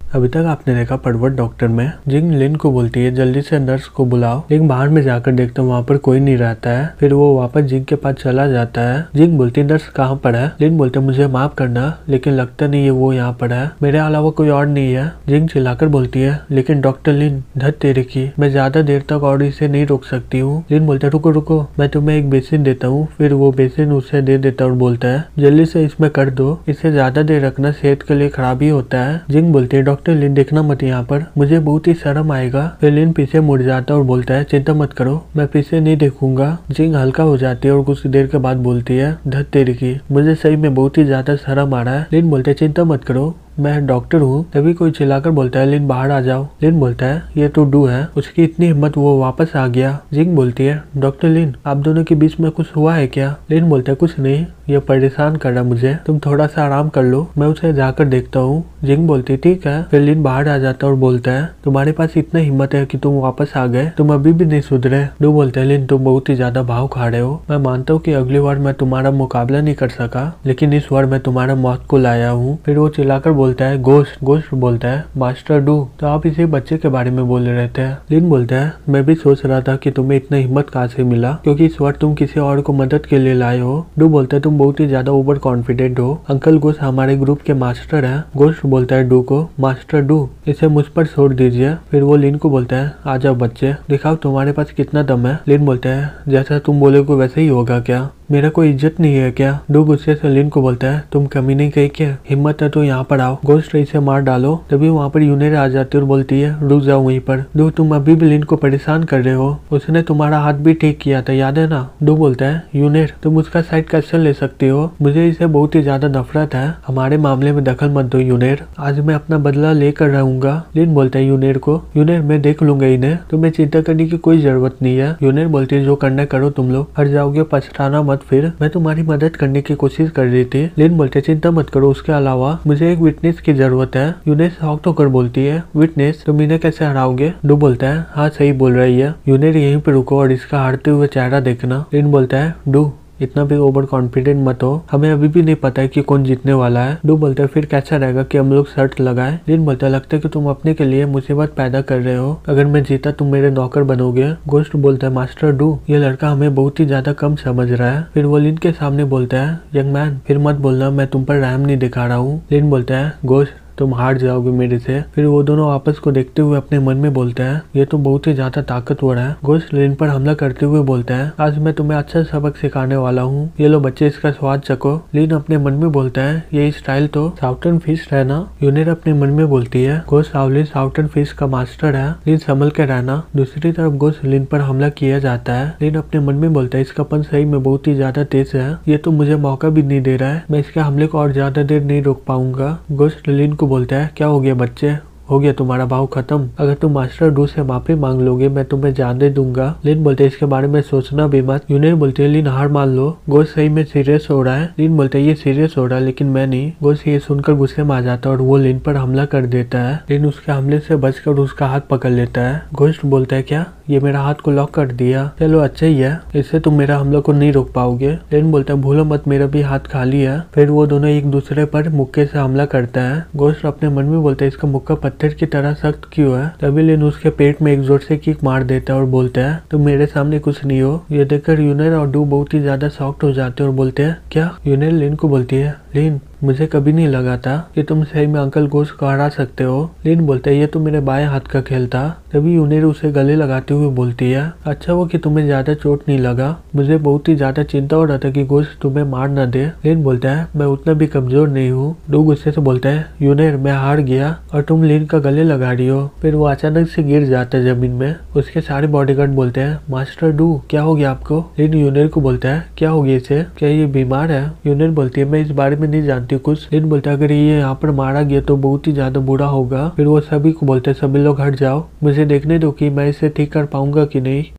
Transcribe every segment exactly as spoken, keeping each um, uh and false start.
अभी तक आपने देखा पर्वत डॉक्टर में। जिंग लिन को बोलती है जल्दी से नर्स को बुलाओ, लेकिन बाहर में जाकर देखता हूँ वहाँ पर कोई नहीं रहता है। फिर वो वापस जिंग के पास चला जाता है। जिंग बोलती है नर्स कहाँ पर है। लिन बोलते मुझे माफ करना लेकिन लगता नहीं है वो यहाँ पर है, मेरे अलावा कोई और नहीं है। जिंग चिल्लाकर बोलती है लेकिन डॉक्टर लिन धत तेरे की, मैं ज्यादा देर तक और इसे नहीं रोक सकती हूँ। लिन बोलता है रुको रुको, मैं तुम्हें एक बेसिन देता हूँ। फिर वो बेसिन उसे दे देता और बोलता है जल्दी से इसमें कर दो, इसे ज्यादा देर रखना सेहत के लिए खराब ही होता है। जिंग बोलती है डॉक्टर लिन देखना मत यहाँ पर, मुझे बहुत ही शर्म आएगा। फिर लिन पीछे मुड़ जाता और बोलता है चिंता मत करो, मैं पीछे नहीं देखूंगा। जिंग हल्का हो जाती है और कुछ देर के बाद बोलती है धत तेरी की, मुझे सही में बहुत ही ज्यादा शर्म आ रहा है। लिन बोलते है चिंता मत करो, मैं डॉक्टर हूँ। तभी कोई चिल्लाकर बोलता है लिन बाहर आ जाओ। लिन बोलता है ये तो डू है, उसकी इतनी हिम्मत वो वापस आ गया। जिंग बोलती है डॉक्टर लिन आप दोनों के बीच में कुछ हुआ है क्या। लिन बोलता है कुछ नहीं, ये परेशान कर रहा मुझे, तुम थोड़ा सा आराम कर लो, मैं उसे जाकर देखता हूँ। जिंग बोलती है ठीक है। फिर लिन बाहर आ जाता और बोलता है तुम्हारे पास इतना हिम्मत है कि तुम वापस आ गए, तुम अभी भी नहीं सुधरे। डू बोलते है लिन तुम बहुत ही ज्यादा भाव खा रहे हो, मैं मानता हूँ कि अगली बार मैं तुम्हारा मुकाबला नहीं कर सका, लेकिन इस बार मैं तुम्हारा मौत को लाया हूँ। फिर वो चिल्लाकर बोलता है गोश्त। गोश्त बोलता है मास्टर डू तो आप इसे बच्चे के बारे में बोल रहे थे। लिन बोलता है मैं भी सोच रहा था कि तुम्हें इतना हिम्मत कहाँ से मिला, क्योंकि इस बार तुम किसी और को मदद के लिए लाए हो। डू बोलता है तुम बहुत ही ज्यादा ओवर कॉन्फिडेंट हो, अंकल गोश्त हमारे ग्रुप के मास्टर है। गोश्त बोलता है डू को मास्टर डू इसे मुझ पर छोड़ दीजिए। फिर वो लिन को बोलता है आ जाओ बच्चे, दिखाओ तुम्हारे पास कितना दम है। लिन बोलता है जैसा तुम बोलोगे वैसे ही होगा क्या, मेरा कोई इज्जत नहीं है क्या। डू गुस्से से लिन को बोलता है तुम कमी नहीं कही क्या, हिम्मत है तो यहाँ पर आओ, गोश्त इसे मार डालो। तभी वहाँ पर यूनेर आ जाती है और बोलती है रुक जाओ वहीं पर। डू तुम अभी भी लिन को परेशान कर रहे हो, उसने तुम्हारा हाथ भी ठीक किया था याद है ना। डू बोलता है यूनेर तुम उसका साइड कैसे ले सकती हो, मुझे इसे बहुत ही ज्यादा नफरत है, हमारे मामले में दखल मत दो यूनेर, आज मैं अपना बदला लेकर रहूंगा। लिन बोलता है यूनेर को यूनेर मैं देख लूंगा इन्हें, तुम्हें चिंता करने की कोई जरूरत नहीं है। यूनेर बोलती है जो करना करो, तुम लोग हट जाओगे पछताना मत, फिर मैं तुम्हारी मदद करने की कोशिश कर रही थी। लिन बोलते चिंता मत करो, उसके अलावा मुझे एक विटनेस की जरूरत है। यूनेर शॉक्ड होकर बोलती है विटनेस तुम इन्हें कैसे हराओगे। डू बोलता है हाँ सही बोल रही है। यूनेर यहीं पे रुको और इसका हारते हुए चेहरा देखना। लिन बोलता है डू इतना भी ओवर कॉन्फिडेंट मत हो, हमें अभी भी नहीं पता है कि कौन जीतने वाला है। डू बोलता है फिर कैसा रहेगा कि हम लोग शर्त लगाएं। लिन बोलता है लगता है कि तुम अपने के लिए मुसीबत पैदा कर रहे हो, अगर मैं जीता तुम मेरे नौकर बनोगे। गोश्त बोलता है मास्टर डू ये लड़का हमें बहुत ही ज्यादा कम समझ रहा है। फिर वो लिन के सामने बोलता है यंग मैन फिर मत बोलना मैं तुम पर रहम नहीं दिखा रहा हूँ। लिन बोलता है गोश्त तुम हार जाओगे मेरे से। फिर वो दोनों आपस को देखते हुए अपने मन में बोलते हैं ये तो बहुत ही ज्यादा ताकतवर है। गोश्त लिन पर हमला करते हुए बोलता है आज मैं तुम्हें अच्छा सबक सिखाने वाला हूँ, ये लो बच्चे इसका स्वाद चको। लिन अपने मन में बोलता है ये स्टाइल तो साउटर्न फिश है ना। यूनेर अपने मन में बोलती है गोश्त सावलिन साउटर्न फिश का मास्टर है, लिन संभल के रहना। दूसरी तरफ गोश्त लिन पर हमला किया जाता है। लिन अपने मन में बोलता है इसका पन सही में बहुत ही ज्यादा तेज है, ये तो मुझे मौका भी नहीं दे रहा है, मैं इसके हमले को और ज्यादा देर नहीं रोक पाऊंगा। गोश्त लिन को बोलता है क्या हो गया बच्चे, हो गया तुम्हारा भाव खत्म, अगर तुम मास्टर डू से माफी मांग लोगे मैं तुम्हें जान दे दूंगा। लिन बोलते इसके बारे में सोचना भी मत। यूनेर बोलते है लिन हार मान लो, गोश्त सही में सीरियस हो रहा है। लिन बोलते है ये सीरियस हो रहा है लेकिन मैं नहीं। गोश्त ये सुनकर गुस्से में आ जाता है और वो लिन पर हमला कर देता है। लिन उसके हमले से बचकर उसका हाथ पकड़ लेता है। गोश्त बोलता है क्या ये मेरा हाथ को लॉक कर दिया, चलो अच्छा ही है, इससे तुम मेरा हमला को नहीं रोक पाओगे। लिन बोलता है भूलो मत मेरा भी हाथ खाली है। फिर वो दोनों एक दूसरे पर मुक्के से हमला करता है। गोश्त अपने मन में बोलता है इसका मुक्का पत्थर की तरह सख्त क्यों है। तभी लिन उसके पेट में एक जोर से किक मार देता है और बोलता है तुम मेरे सामने कुछ नहीं हो। ये देखकर यूनेर और डू बहुत ही ज्यादा शॉक्ड हो जाते हैं और बोलते हैं क्या। यूनेर लिन को बोलती है लिन मुझे कभी नहीं लगा था कि तुम सही में अंकल गोश्त को हरा सकते हो। लिन बोलता है ये तो मेरे बाएं हाथ का खेल था। तभी यूनेर उसे गले लगाते हुए बोलती है अच्छा वो कि तुम्हें ज्यादा चोट नहीं लगा, मुझे बहुत ही ज्यादा चिंता हो रहा था कि गोश्त तुम्हें मार न दे। लिन बोलता है मैं उतना भी कमजोर नहीं हूँ। डू गुस्से से बोलता है यूनेर मैं हार गया और तुम लिन का गले लगा रही हो। फिर वो अचानक से गिर जाता है जमीन में। उसके सारे बॉडीगार्ड बोलते हैं मास्टर डू क्या हो गया आपको। लिन यूनेर को बोलता है क्या हो गया इसे, क्या ये बीमार है। यूनेर बोलती है मैं इस बारे में नहीं जानती कुछ। लिन बोलता है अगर ये यहाँ पर मारा गया तो बहुत ही ज्यादा बुरा होगा। फिर वो सभी को बोलते हैं सभी लोग हट जाओ, मुझे देखने दो कि मैं इसे ठीक कर पाऊंगा कि नहीं।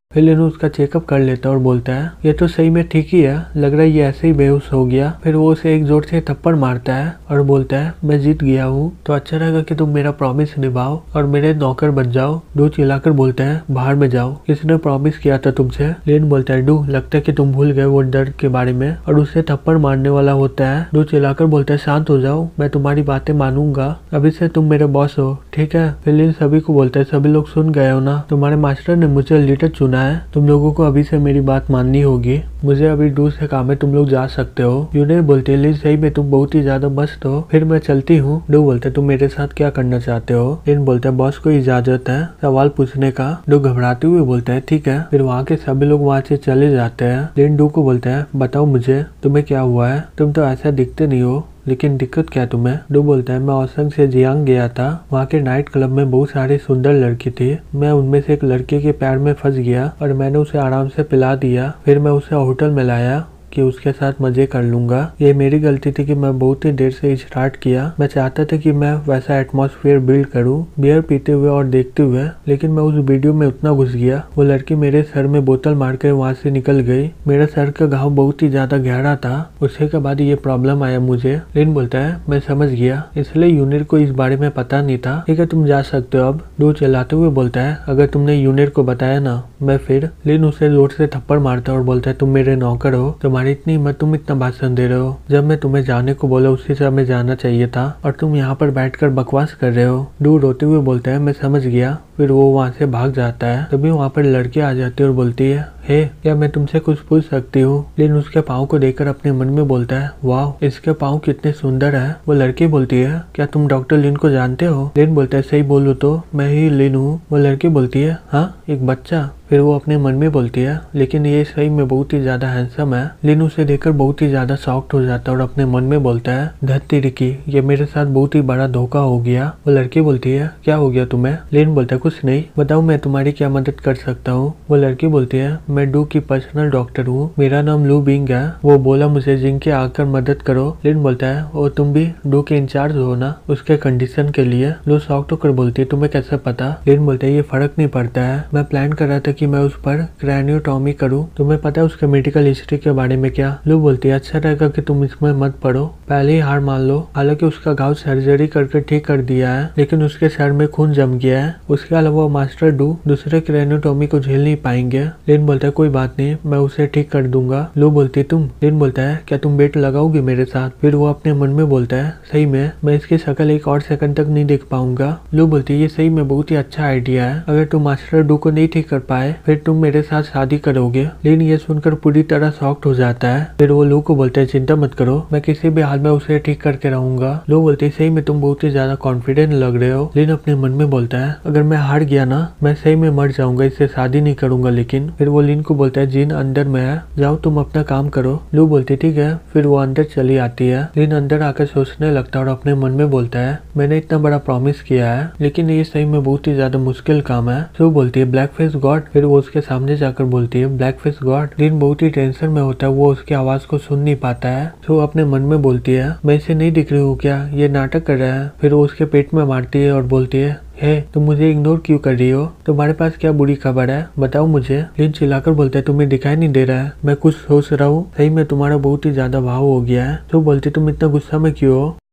फिर लिन उसका चेकअप कर लेता है और बोलता है ये तो सही में ठीक ही है, लग रहा है ये ऐसे ही बेहोश हो गया। फिर वो उसे एक जोर से थप्पड़ मारता है और बोलता है मैं जीत गया हूँ, तो अच्छा रहेगा कि तुम मेरा प्रॉमिस निभाओ और मेरे नौकर बन जाओ। डू चिल्लाकर बोलता है बाहर में जाओ, किसने प्रॉमिस किया था तुमसे। लिन बोलता है डू लगता है कि तुम भूल गए वो डर के बारे में, और उससे थप्पड़ मारने वाला होता है। डू चिल्लाकर बोलता है शांत हो जाओ, मैं तुम्हारी बातें मानूंगा, अभी से तुम मेरे बॉस हो, ठीक है। फिर लिन सभी को बोलता है सभी लोग सुन गए हो ना, तुम्हारे मास्टर ने मुझे लीडर चुना है, तुम लोगों को अभी से मेरी बात माननी होगी, मुझे अभी डू से काम है, तुम लोग जा सकते हो। यूनिट बोलते लिन सही में तुम बहुत ही ज्यादा मस्त हो, फिर मैं चलती हूँ। डू बोलते तुम मेरे साथ क्या करना चाहते हो। लिन बोलते है बॉस को इजाजत है सवाल पूछने का। डू घबराते हुए बोलता है ठीक है। फिर वहाँ के सभी लोग वहाँ से चले जाते हैं। लिन डू को बोलता है बताओ मुझे तुम्हें क्या हुआ है, तुम तो ऐसा दिखते नहीं हो, लेकिन दिक्कत क्या तुम्हें। डू बोलता है मैं औसंग से जियांग गया था, वहाँ के नाइट क्लब में बहुत सारी सुंदर लड़की थी, मैं उनमें से एक लड़के के पैर में फंस गया और मैंने उसे आराम से पिला दिया, फिर मैं उसे होटल में लाया कि उसके साथ मजे कर लूंगा। ये मेरी गलती थी कि मैं बहुत ही देर से स्टार्ट किया, मैं चाहता था कि मैं वैसा एटमॉस्फेयर बिल्ड करूं बियर पीते हुए और देखते हुए, लेकिन मैं उस वीडियो में उतना घुस गया, वो लड़की मेरे सर में बोतल मार कर वहाँ से निकल गई, मेरा सर का घाव बहुत ही ज्यादा गहरा था, उसके के बाद ये प्रॉब्लम आया मुझे। लिन बोलता है मैं समझ गया, इसलिए यूनिट को इस बारे में पता नहीं था, ठीक है तुम जा सकते हो अब। डू चिल्लाते हुए बोलता है अगर तुमने यूनिट को बताया ना मैं फिर। लिन उसे जोर से थप्पड़ मारता है और बोलता है तुम मेरे नौकर हो, तुम्हारी इतनी हिम्मत, तुम इतना भाषण दे रहे हो, जब मैं तुम्हें जाने को बोला उसी से हमें जाना चाहिए था और तुम यहाँ पर बैठकर बकवास कर रहे हो। डू रोते हुए बोलता है मैं समझ गया, फिर वो वहाँ से भाग जाता है। तभी वहाँ पर लड़की आ जाती है और बोलती है हे क्या मैं तुमसे कुछ पूछ सकती हूँ। लिन उसके पाँव को देखकर अपने मन में बोलता है वाह इसके पाँव कितने सुंदर है। वो लड़की बोलती है क्या तुम डॉक्टर लिन को जानते हो। लिन बोलता है सही बोलूं तो मैं ही लिन हूँ। वो लड़की बोलती है हाँ एक बच्चा। फिर वो अपने मन में बोलती है लेकिन ये सही में बहुत ही ज्यादा हैंडसम है। लिन उसे देखकर बहुत ही ज्यादा शॉक्ड हो जाता है और अपने मन में बोलता है धत्ती रिकी ये मेरे साथ बहुत ही बड़ा धोखा हो गया। वो लड़की बोलती है क्या हो गया तुम्हें। लिन बोलता है कुछ नहीं, बताओ मैं तुम्हारी क्या मदद कर सकता हूँ। वो लड़की बोलती है मैं डू की पर्सनल डॉक्टर हूँ, मेरा नाम लू बिंग है, वो बोला मुझे जिंग के आकर मदद करो। लिन बोलता है और तुम भी डू के इंचार्ज हो ना उसके कंडीशन के लिए। लू शॉक्ड होकर बोलती है तुम्हें कैसे पता। लिन बोलता है ये फर्क नहीं पड़ता है, मैं प्लान कर रहा था कि मैं उस पर क्रैनियोटॉमी करूं, तुम्हें पता है उसके मेडिकल हिस्ट्री के बारे में क्या। लू बोलती है अच्छा रहेगा कि तुम इसमें मत पढ़ो, पहले ही हार मान लो। हालांकि उसका घाव सर्जरी करके ठीक कर दिया है लेकिन उसके सर में खून जम गया है, उसके अलावा मास्टर डू दूसरे क्रैनियोटॉमी को झेल नहीं पाएंगे। लिन बोलता है कोई बात नहीं मैं उसे ठीक कर दूंगा। लू बोलती है तुम। लिन बोलता है क्या तुम बेट लगाओगी मेरे साथ। फिर वो अपने मन में बोलता है सही में मैं इसकी शक्ल एक और सेकंड तक नहीं देख पाऊंगा। लू बोलती है ये सही में बहुत ही अच्छा आइडिया है, अगर तुम मास्टर डू को नहीं ठीक कर पाए फिर तुम मेरे साथ शादी करोगे। लिन ये सुनकर पूरी तरह शॉक्ड हो जाता है। फिर वो लू को बोलते है चिंता मत करो मैं किसी भी हाल में उसे ठीक करके रहूंगा। लू बोलती है सही में तुम बहुत ही ज्यादा कॉन्फिडेंट लग रहे हो। लिन अपने मन में बोलता है अगर मैं हार गया ना मैं सही में मर जाऊंगा, इससे शादी नहीं करूंगा। लेकिन फिर वो लिन को बोलता है जिन अंदर में है, जाओ तुम अपना काम करो। लू बोलती ठीक है। फिर वो अंदर चली आती है। लिन अंदर आकर सोचने लगता है और अपने मन में बोलता है मैंने इतना बड़ा प्रॉमिस किया है लेकिन ये सही में बहुत ही ज्यादा मुश्किल काम है। तो बोलती है ब्लैक फेस गॉड। फिर वो उसके सामने जाकर बोलती है ब्लैक फेस गॉड। लिन बहुत ही टेंशन में होता है, वो उसकी आवाज को सुन नहीं पाता है। तो अपने मन में बोलती है मैं इसे नहीं दिख रही हूँ क्या, ये नाटक कर रहा है। फिर वो उसके पेट में मारती है और बोलती है हे तुम मुझे इग्नोर क्यों कर रही हो, तुम्हारे पास क्या बुरी खबर है बताओ मुझे। लिन चिल्लाकर बोलता है तुम्हें दिखाई नहीं दे रहा है मैं कुछ सोच रहा हूँ, सही में तुम्हारा बहुत ही ज्यादा भाव हो गया है। तो बोलती तुम इतना गुस्सा में क्यों हो।